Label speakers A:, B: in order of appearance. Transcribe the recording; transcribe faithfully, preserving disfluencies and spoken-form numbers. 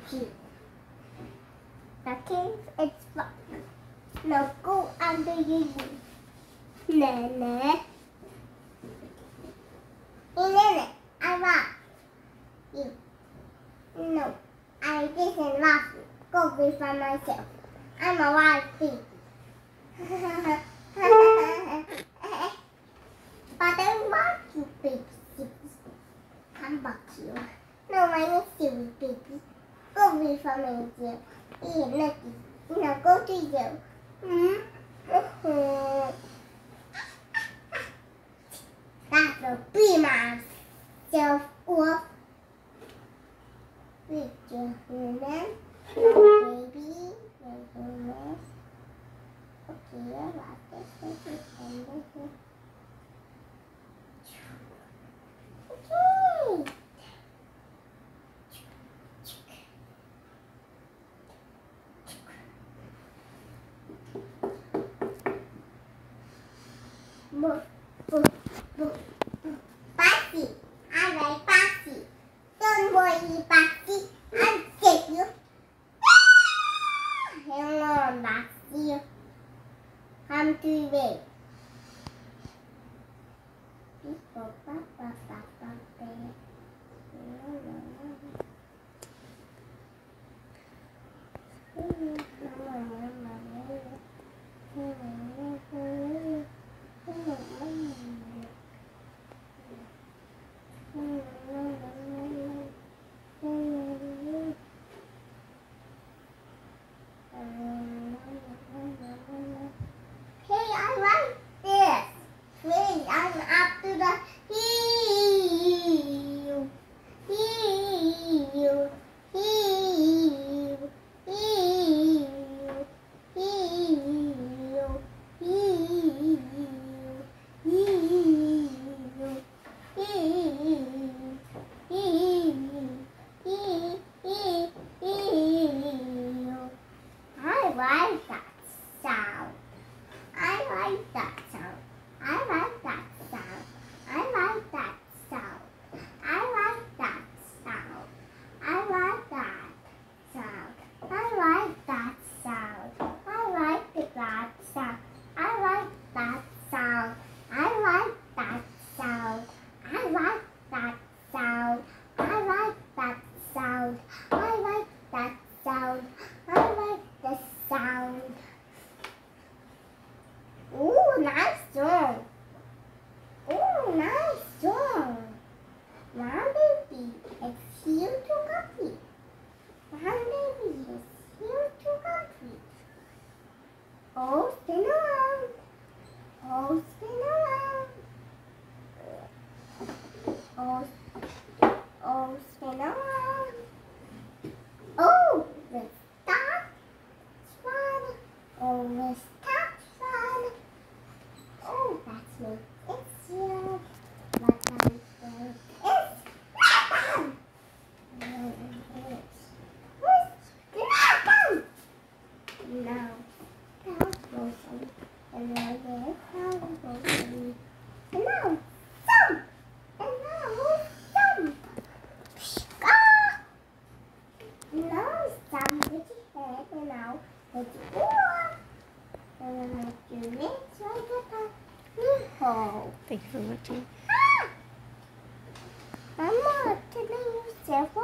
A: key. The cave is locked. Now go under your knee. Nene. Nene, I love you. No, I didn't love you. Go be for myself. I'm a wild baby. But I want you, baby. Come back here. No, I miss you, baby. Go be for myself. Hey, Lucky. Now go to you. Hmm? That will be myself off with your human. No, baby. No, human. Okay, I like this. Okay. Okay. Book, book, book. Bossy. I like Bossy. Don't worry, Bossy. I'll get you. Hello, Bossy. Come to me. Oh, spin around. Oh, spin around. Oh, oh, spin around. Oh, let's start fun. Oh, let's start fun. Oh, that's me. It's you. But I'm good. It's fun. Now. And now there's how we go to and now jump and now jump. Ah! Now jump with your head and now with your oar. And then make your legs like a hole.
B: Thank you for watching.
A: Ah! Mama, can I use your